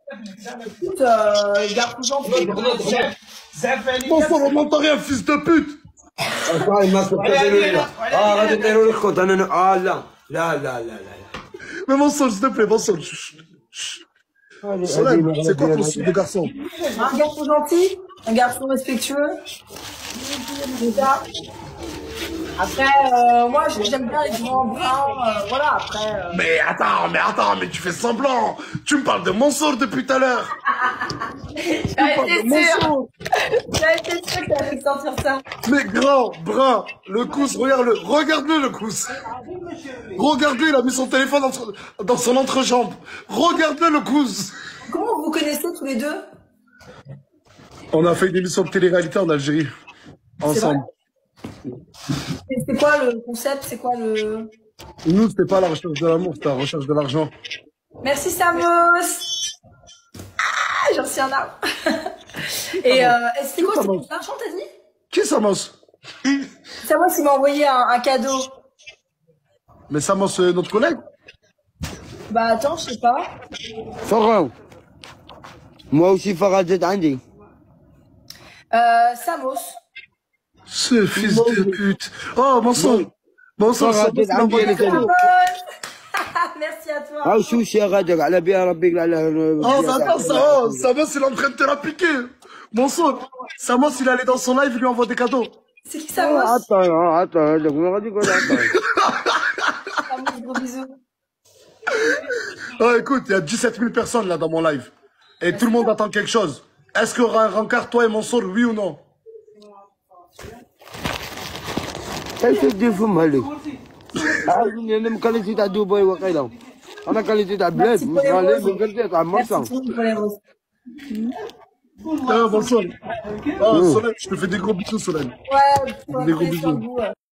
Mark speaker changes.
Speaker 1: Écoute, garçon gentil.
Speaker 2: Bon sang, on n'entend rien, fils de pute. Mais mon sang, s'il te plaît, mon sang. Solène, c'est quoi ton style de garçon?
Speaker 1: Un garçon gentil, un garçon respectueux. C'est ça. Après, moi, j'aime bien les grands bruns. Voilà, après.
Speaker 2: Mais attends, mais tu fais semblant. Tu me parles de Mansour depuis tout à l'heure.
Speaker 1: J'avais été sûre. J'avais été sûre que t'allais sortir ça.
Speaker 2: Mais grand, brun, le cousse, regarde-le le cousse. Regarde-le, il a mis son téléphone dans son entrejambe. Regarde-le le cousse.
Speaker 1: Comment vous vous connaissez tous les deux?
Speaker 2: On a fait une émission de télé-réalité en Algérie. Ensemble.
Speaker 1: C'est quoi le concept? C'est quoi le...
Speaker 2: Nous, c'était pas la recherche de l'amour, c'était la recherche de l'argent.
Speaker 1: Merci Samos. Ah, j'en suis un arbre. Et c'était quoi? C'était pour l'argent, t'as dit?
Speaker 2: Qui est Samos?
Speaker 1: Samos, il m'a envoyé un cadeau.
Speaker 2: Mais Samos, c'est notre collègue?
Speaker 1: Bah attends, je sais pas.
Speaker 3: Farah. Moi aussi, Farah, j'ai Andy.
Speaker 1: Samos.
Speaker 2: Ce fils de pute. Oh, mon sang. Mon sang,
Speaker 3: Farah, j'ai Andy.
Speaker 1: Merci à toi.
Speaker 3: Ah, je suis Radek, ala biya rabbik, ala.
Speaker 2: Oh, attends, Samos, il est en train de te la piquer. Mon sang, Samos, il est allé dans son live, il lui envoie des cadeaux.
Speaker 1: C'est qui Samos?
Speaker 3: Attends, je me dis quoi là.
Speaker 1: Samos, gros bisous.
Speaker 2: Oh, écoute, il y a 17 000 personnes là dans mon live. Et tout le monde attend quelque chose. Est-ce qu'il y aura un rencard, toi et Mansour, oui ou non?
Speaker 3: Qu'est-ce que tu fais, Malik? Ah, je me qualifie à Dubaï ou à Kaila. On a qualifié à Bled, je vais aller me qualifier à Marsan.
Speaker 1: Merci pour les roses.
Speaker 2: Bonsoir. Oh, Solène, je te fais des gros bisous, Solène.
Speaker 1: Ouais,
Speaker 2: Des gros bisous.